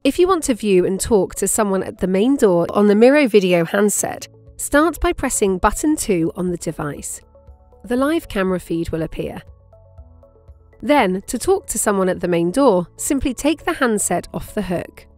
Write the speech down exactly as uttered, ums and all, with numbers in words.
If you want to view and talk to someone at the main door on the Miro video handset, start by pressing button two on the device. The live camera feed will appear. Then, to talk to someone at the main door, simply take the handset off the hook.